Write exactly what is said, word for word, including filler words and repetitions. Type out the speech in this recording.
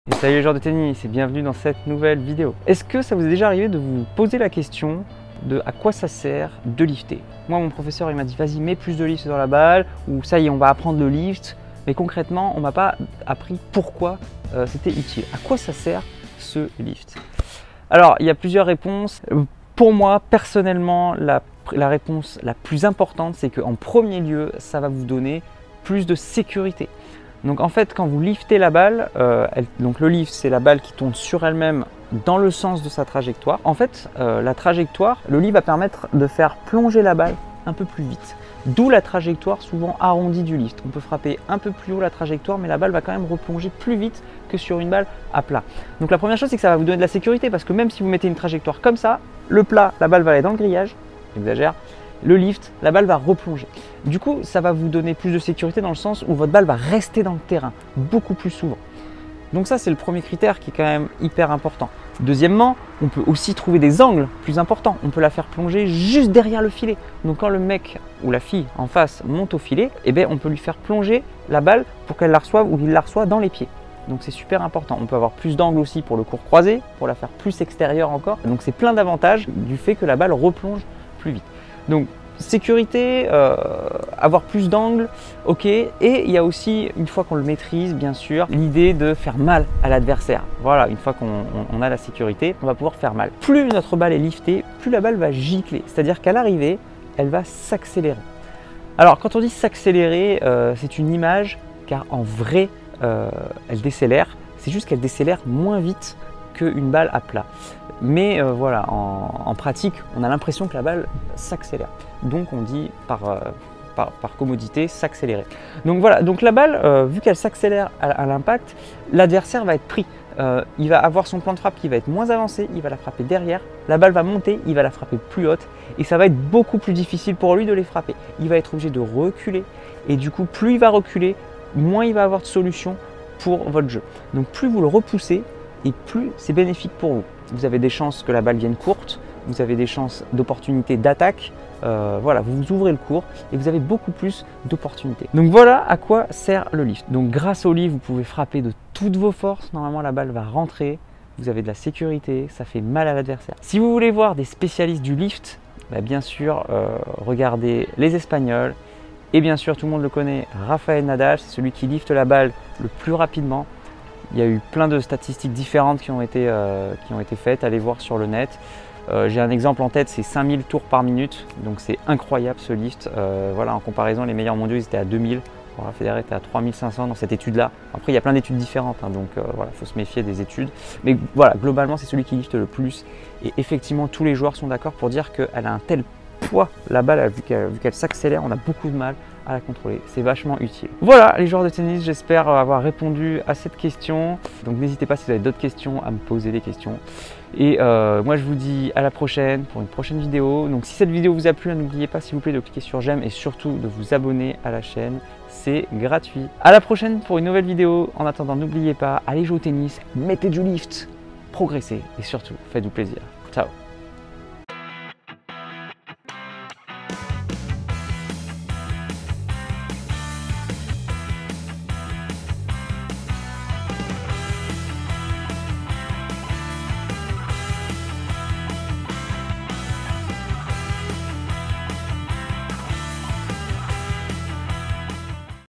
Et salut les joueurs de tennis et bienvenue dans cette nouvelle vidéo. Est-ce que ça vous est déjà arrivé de vous poser la question de à quoi ça sert de lifter? Moi mon professeur il m'a dit vas-y mets plus de lift dans la balle, ou ça y est on va apprendre le lift, mais concrètement on m'a pas appris pourquoi euh, c'était utile. À quoi ça sert ce lift? Alors il y a plusieurs réponses. Pour moi personnellement la, la réponse la plus importante c'est qu'en premier lieu ça va vous donner plus de sécurité. Donc en fait, quand vous liftez la balle, euh, elle, donc le lift, c'est la balle qui tourne sur elle-même dans le sens de sa trajectoire. En fait, euh, la trajectoire, le lift va permettre de faire plonger la balle un peu plus vite. D'où la trajectoire souvent arrondie du lift. On peut frapper un peu plus haut la trajectoire, mais la balle va quand même replonger plus vite que sur une balle à plat. Donc la première chose, c'est que ça va vous donner de la sécurité, parce que même si vous mettez une trajectoire comme ça, le plat, la balle va aller dans le grillage, j'exagère. Le lift, la balle va replonger. Du coup, ça va vous donner plus de sécurité dans le sens où votre balle va rester dans le terrain beaucoup plus souvent. Donc ça, c'est le premier critère qui est quand même hyper important. Deuxièmement, on peut aussi trouver des angles plus importants. On peut la faire plonger juste derrière le filet. Donc quand le mec ou la fille en face monte au filet, eh bien, on peut lui faire plonger la balle pour qu'elle la reçoive ou qu'il la reçoive dans les pieds. Donc c'est super important. On peut avoir plus d'angles aussi pour le court croisé, pour la faire plus extérieure encore. Donc c'est plein d'avantages du fait que la balle replonge plus vite. Donc sécurité, euh, avoir plus d'angles, ok. Et il y a aussi, une fois qu'on le maîtrise, bien sûr, l'idée de faire mal à l'adversaire. Voilà, une fois qu'on on, on a la sécurité, on va pouvoir faire mal. Plus notre balle est liftée, plus la balle va gicler. C'est-à-dire qu'à l'arrivée, elle va s'accélérer. Alors quand on dit s'accélérer, euh, c'est une image, car en vrai, euh, elle décélère. C'est juste qu'elle décélère moins vite qu'une balle à plat. Mais euh, voilà, en, en pratique, on a l'impression que la balle s'accélère. Donc on dit par, euh, par, par commodité s'accélérer. Donc voilà, donc la balle, euh, vu qu'elle s'accélère à, à l'impact, l'adversaire va être pris. Euh, il va avoir son plan de frappe qui va être moins avancé, il va la frapper derrière, la balle va monter, il va la frapper plus haute et ça va être beaucoup plus difficile pour lui de les frapper. Il va être obligé de reculer et du coup, plus il va reculer, moins il va avoir de solutions pour votre jeu. Donc plus vous le repoussez et plus c'est bénéfique pour vous. Vous avez des chances que la balle vienne courte, vous avez des chances d'opportunité d'attaque, euh, voilà, vous vous ouvrez le court et vous avez beaucoup plus d'opportunités. Donc voilà à quoi sert le lift. Donc grâce au lift, vous pouvez frapper de toutes vos forces, normalement la balle va rentrer, vous avez de la sécurité, ça fait mal à l'adversaire. Si vous voulez voir des spécialistes du lift, bah bien sûr, euh, regardez les Espagnols et bien sûr, tout le monde le connaît, Rafael Nadal, c'est celui qui lifte la balle le plus rapidement. Il y a eu plein de statistiques différentes qui ont été, euh, qui ont été faites, allez voir sur le net. Euh, J'ai un exemple en tête, c'est cinq mille tours par minute, donc c'est incroyable ce lift. Euh, voilà, en comparaison, les meilleurs mondiaux ils étaient à deux mille, Rafa Federer était à trois mille cinq cents dans cette étude-là. Après, il y a plein d'études différentes, hein, donc euh, voilà, il faut se méfier des études. Mais voilà, globalement, c'est celui qui lifte le plus. Et effectivement, tous les joueurs sont d'accord pour dire qu'elle a un tel poids, la balle, vu qu'elle qu'elle s'accélère, on a beaucoup de mal à la contrôler. C'est vachement utile. Voilà les joueurs de tennis, j'espère avoir répondu à cette question. Donc n'hésitez pas si vous avez d'autres questions à me poser des questions. Et euh, moi je vous dis à la prochaine pour une prochaine vidéo. Donc si cette vidéo vous a plu, n'oubliez pas s'il vous plaît de cliquer sur j'aime et surtout de vous abonner à la chaîne. C'est gratuit. À la prochaine pour une nouvelle vidéo. En attendant, n'oubliez pas, allez jouer au tennis, mettez du lift, progressez et surtout faites-vous plaisir. Ciao.